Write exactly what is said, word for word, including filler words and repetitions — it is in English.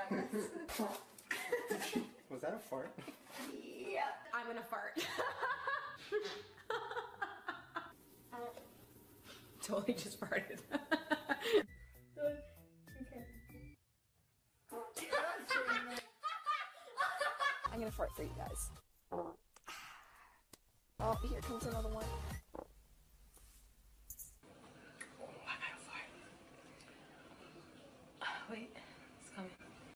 this. Was that a fart? Yeah. I'm gonna fart. Totally just farted. I'm gonna fart for you guys. Oh, here comes another one.